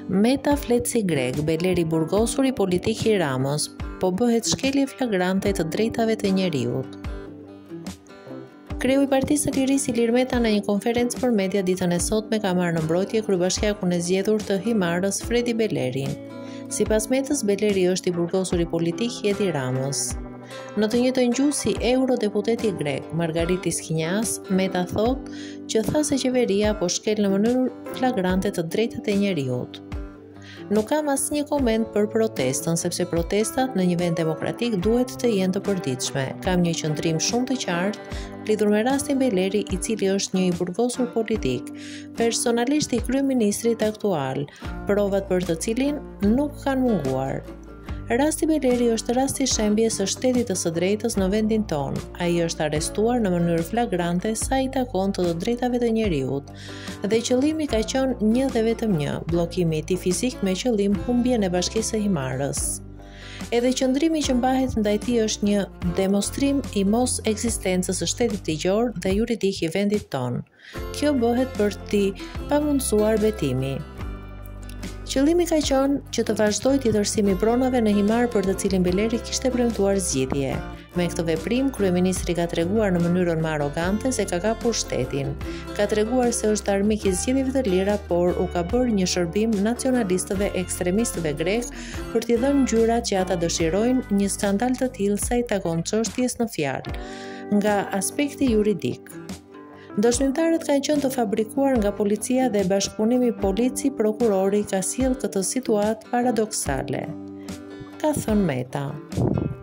Meta flet si grek, Beleri burgosuri politik i Ramës, po bëhet shkelje flagrante të drejtave të njeriut. Kreu i Partisë së Lirisë Ilir Meta në një konferencë për media ditën e sotme ka marrë në mbrojtje kryebashkiakun e zgjedhur të Himarës Fredi Belerin. Sipas Metës, Beleri është i burgosuri politik i Edi Ramës. Në të njëjtën gjuhë si eurodeputeti grek Margaritis Kinjas, Meta thotë që tha se qeveria po shkel në mënyrë flagrante të drejtat e njeriut. Nuk kam asnjë koment për protestën, sepse protestat në një vend demokratik duhet të jenë të përditshme. Kam një qëndrim shumë të qartë lidhur me rastin Beleri, i cili është një i burgosur politik, personalisht i kryeministrit aktual, provat për të cilin nuk kanë munguar. Rasti Beleri është rasti shembjes së shtetit të së drejtës në vendin tonë. Ai është arrestuar në mënyrë flagrante sa i takon të drejtave të njeriut, dhe qëllimi ka qenë një dhe vetëm një, bllokimi i tij fizik me qëllim humbjen e bashkisë së Himarës. Edhe qëndrimi që mbahet ndaj tij është një demonstrim i mos ekzistencës së shtetit ligjor dhe juridik i vendit tonë. Kjo bëhet për t'i pamundsuar betimi. Qëllimi ka qenë që të vazhdoj tjetërsimi pronave në Himar për të cilin Beleri kishte premtuar zgjidhje. Me këtë veprim, kryeministri ka treguar në mënyrën më arrogante se ka kapur shtetin. Ka treguar se është armik i zgjedhjeve të lira, por u ka bërë një shërbim nacionalistëve ekstremistëve grek për t'i dhënë ngjyrat që ata dëshirojnë një skandal të tillë sa i takon çështjes në fjalë, nga aspekti juridik. Dëshmimtarët kanë qenë të fabrikuar nga policia dhe bashkëpunimi polici-prokurori ka sjellë këtë situatë paradoksale, ka thënë Meta.